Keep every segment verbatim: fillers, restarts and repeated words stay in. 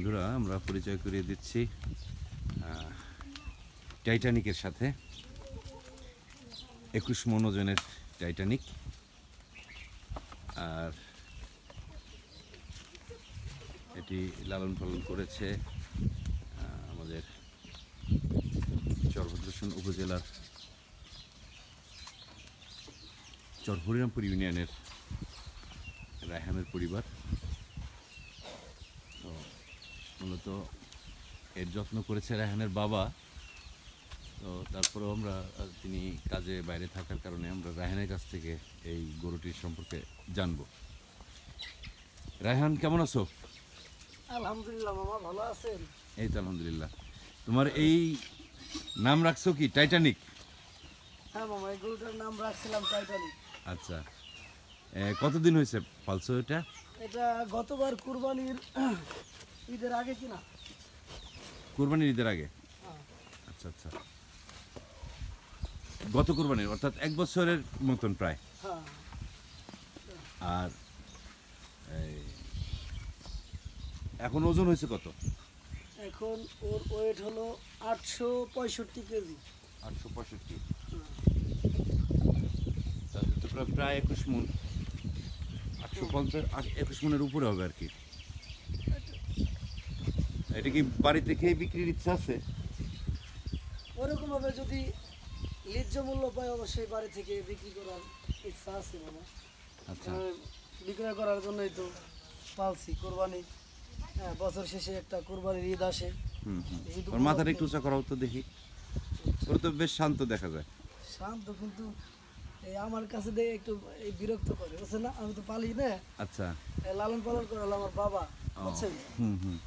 বন্ধুরা, আমরা পরিচয় করিয়ে দিচ্ছি টাইটানিকের সাথে। একুশ মন ওজনের টাইটানিক। আর এটি লালন পালন করেছে আমাদের চরভদ্রসন উপজেলার চর হরিরামপুর ইউনিয়নের রায়হানের পরিবার। তো মূলত এর যত্ন করেছে রায়হানের বাবা। তো তারপরেও আমরা, তিনি কাজে বাইরে থাকার কারণে আমরা রায়হানের কাছ থেকে এই গরুটির সম্পর্কে জানব। রায়হান, কেমন আছো? আলহামদুলিল্লাহ মামা, ভালো আছেন? এই তো আলহামদুলিল্লাহ। তোমার এই নাম রাখছো কি টাইটানিক? হ্যাঁ মামা, এই গরুটার নাম রাখছিলাম টাইটানিক। আচ্ছা, কতদিন হয়েছে পালছো এটা? এটা গতবার কুরবানির ঈদের আগে কিনা। কুরবানির ঈদের আগে? আচ্ছা আচ্ছা, গত কুরবানির, অর্থাৎ এক বছরের মতন প্রায়। হ্যাঁ। আর এখন ওজন হয়েছে কত? এখন ওর ওয়েট হলো আটশো পঁয়ষট্টি কেজি। আটশো পঁয়ষট্টি প্রায় একুশ মন, আটশো পঞ্চাশ একুশ মনের উপরে হবে আর কি। এটা কি বাড়িতে খেয়ে বিক্রির ইচ্ছা আছে? ওরকম ভাবে যদি ন্যায্য মূল্য পায় অবশ্যই বাড়ি থেকে বিক্রি করার ইচ্ছা আছে মামা। আচ্ছা, বিক্রয় করার জন্যই তো পালছি কোরবানি। হ্যাঁ, বছর শেষে একটা কোরবানির ঈদ আসে। হুম হুম ওর মাথাটা একটু উঁচা করাও তো দেখি। ওর তো বেশ শান্ত দেখা যায়। শান্ত, কিন্তু এই আমার কাছে দেখে একটু এই বিরক্ত করে, বুঝছেন না? আমি তো পালি না। আচ্ছা, লালন পালন করে আমার বাবা, বুঝছেন? হুম হুম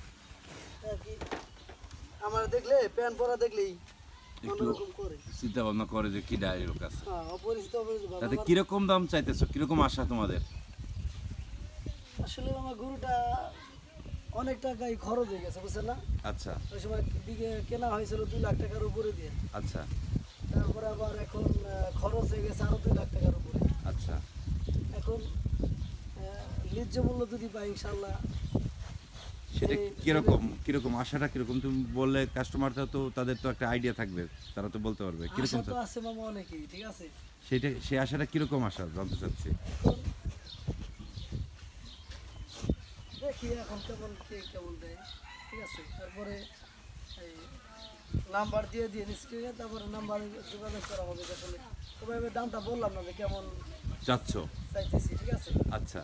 আমার দেখলে প্যান্ট পরা দেখলেই একটু চিন্তা ভাবনা করে যে কি ডায়ের কাছে। হ্যাঁ, অপরিচিত অপরিচিত। তাতে কিরকম দাম চাইতেছো, কিরকম আশা তোমাদের? আসলে আমার গরুটা অনেক টাকাই খরচ হয়ে গেছে, বুঝছেন না? আচ্ছা, ওই সময় দিকে কেনা হয়েছিল দুই লাখ টাকার উপরে দিয়ে। আচ্ছা, তারপরে আবার এখন খরচ হয়ে গেছে আরো দুই লাখ টাকার উপরে। আচ্ছা, এখন ন্যায্য মূল্য যদি পাই ইনশাল্লাহ। সেটা কিরকম কিরকম আশাটা কিরকম তুমি বললে কাস্টমারটা তো, তাদের তো একটা আইডিয়া থাকবে, তারা তো বলতে পারবে কিরকম আশা তো আছে মামা অনেকেই, ঠিক আছে? সেটা, সেই আশাটা কিরকম আশা জানতে চাচ্ছি। দেখি এখন কেমন কে কেমন দেয়, ঠিক আছে? তারপরে এই নাম্বার দিয়ে দিয়ে স্ক্রিনে, তারপরে নাম্বার যোগাযোগ করা হবে। আসলে ওভাবে দামটা বললাম না যে কেমন চাচ্ছ চাইতেছি, ঠিক আছে? আচ্ছা,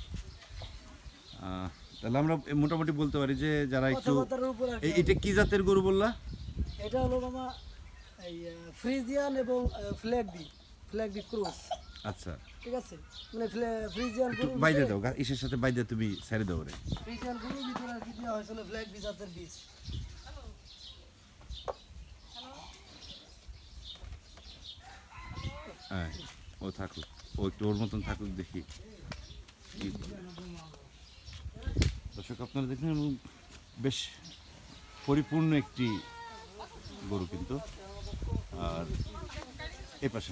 তাহলে আমরা মোটামুটি বলতে পারি যে যারা একটু, এটা কি জাতের গরু বললা? এটা হলো মামা এই ফ্রিজিয়ান এবং ফ্ল্যাগবি, ফ্ল্যাগবি ক্রস। আচ্ছা, ঠিক আছে, মানে ফ্রিজিয়ান গরু বাইরে দাও, ইসের সাথে বাইরে তুমি ছেড়ে দাও রে। ফ্রিজিয়ান গরু ভিতরে আর কি দেওয়া হয়েছিল ফ্ল্যাগবি জাতের বীজ। হ্যাঁ, ও থাকুক, ও একটু ওর মতন থাকুক, দেখি কি বলে। দর্শক, আপনারা দেখলেন বেশ পরিপূর্ণ একটি গরু কিন্তু। আর এ পাশে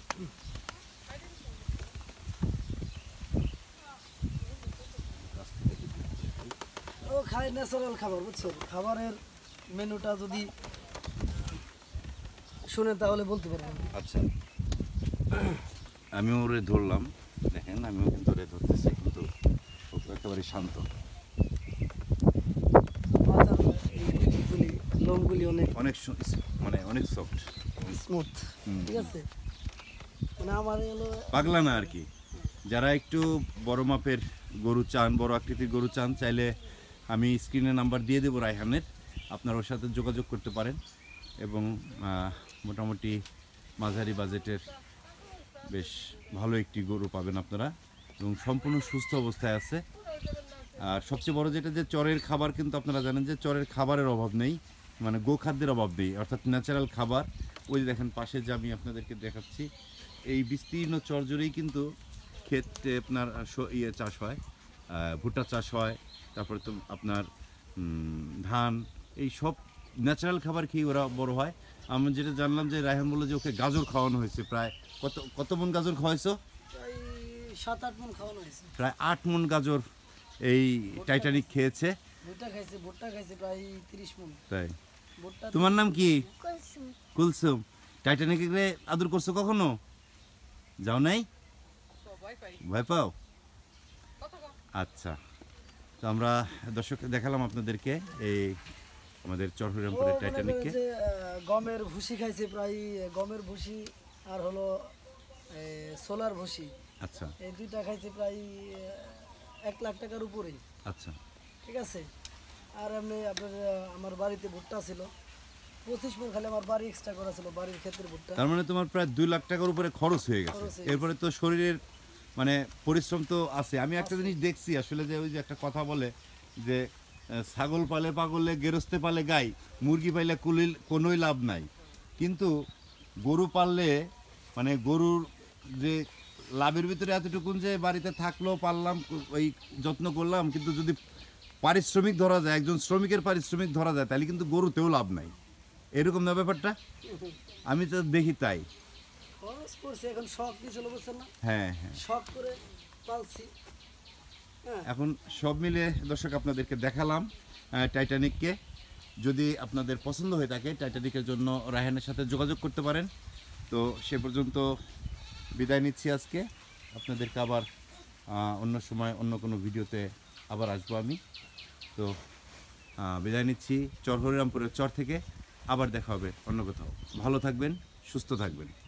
ও খায় ন্যাচারাল খাবার, বুঝছো? খাবারের মেনুটা যদি শুনে তাহলে বলতে পারবেন। আচ্ছা, আমিও ওরে ধরলাম, দেখেন আমিও কিন্তু ওরে ধরতেছি, কিন্তু ও তো একেবারে শান্ত। লোমগুলি অনেক অনেক মানে অনেক সফট স্মুথ, ঠিক আছে? মানে আমার হলো পাগলা না আর কি। যারা একটু বড় মাপের গরু চান, বড় আকৃতির গরু চান, চাইলে আমি স্ক্রিনে নাম্বার দিয়ে দেবো রায়হানের, আপনার ওর সাথে যোগাযোগ করতে পারেন। এবং মোটামুটি মাঝারি বাজেটের বেশ ভালো একটি গরু পাবেন আপনারা, এবং সম্পূর্ণ সুস্থ অবস্থায় আছে। আর সবচেয়ে বড় যেটা, যে চরের খাবার কিন্তু আপনারা জানেন যে চরের খাবারের অভাব নেই, মানে গোখাদ্যের অভাব নেই, অর্থাৎ ন্যাচারাল খাবার। ওই যে দেখেন পাশে যে আমি আপনাদেরকে দেখাচ্ছি, এই বিস্তীর্ণ চর জুড়েই কিন্তু ক্ষেত্রে আপনার ইয়ে চাষ হয়, ভুট্টা চাষ হয়, তারপরে তো আপনার ধান, এই সব ন্যাচারাল খাবার খেয়ে ওরা বড় হয়। আমি যেটা জানলাম যে রায়হান বললো যে ওকে গাজর খাওয়ানো হয়েছে, প্রায় কত কত মন গাজর খাওয়াইছো? সাত আট মন খাওয়ানো হয়েছে। প্রায় আট মন গাজর এই টাইটানিক খেয়েছে। ভুট্টা খাইছে ভুট্টা খাইছে প্রায় তিরিশ মন তাই ভুট্টা তোমার নাম কি কুলসুম টাইটানিকে গিয়ে আদর করছো কখনো যাও নাই ভয় পাও আচ্ছা তো আমরা দর্শক দেখালাম আপনাদেরকে এই আমাদের ও চরহরিরামপুরের মনে করেন টাইটানিককে যে আহ, গমের ভুসি খাইছে প্রায় গমের ভুসি আর হলো সোলার ভুসি আচ্ছা এই দুইটা খাইছে প্রায় আহ, এক লাখ টাকার উপরেই আচ্ছা ঠিক আছে আর এমনি আপনার আহ, আমার বাড়িতে ভুট্টা ছিল পঁচিশ মন খালি আমার বাড়ি এক্সট্রা করা ছিল বাড়ির ক্ষেতের ভুট্টা তার মানে তোমার প্রায় দুই লাখ টাকার উপরে খরচ হয়ে গেছে খরচ হয়ে এরপরে তো শরীরের মানে পরিশ্রম তো আছে আমি একটা জিনিস দেখছি আসলে যে ওই যে একটা কথা বলে যে আহ, ছাগল পালে পাগলে গেরস্তে পালে গাই মুরগি পাইলে কুলিল কোনোই লাভ নাই কিন্তু গরু পাললে মানে গরুর যে লাভের ভিতরে এতটুকুন যে বাড়িতে থাকলো পারলাম ওই যত্ন করলাম কিন্তু যদি পারিশ্রমিক ধরা যায় একজন শ্রমিকের পারিশ্রমিক ধরা যায় তাহলে কিন্তু গরুতেও লাভ নাই এরকম না ব্যাপারটা আমি তো দেখি তাই খরচ করছে এখন শখ নিয়েছিল বুঝছেন না হ্যাঁ হ্যাঁ শখ করে পালছি হ্যাঁ এখন সব মিলে দর্শক আপনাদেরকে দেখালাম আহ, টাইটানিককে যদি আপনাদের পছন্দ হয়ে থাকে টাইটানিকের জন্য রায়হানের সাথে যোগাযোগ করতে পারেন তো সে পর্যন্ত বিদায় নিচ্ছি আজকে আপনাদেরকে আবার আহ, অন্য সময় অন্য কোনো ভিডিওতে আবার আসবো আমি তো আহ, বিদায় নিচ্ছি চর হরিরামপুরের চর থেকে আবার দেখা হবে অন্য কোথাও ভালো থাকবেন সুস্থ থাকবেন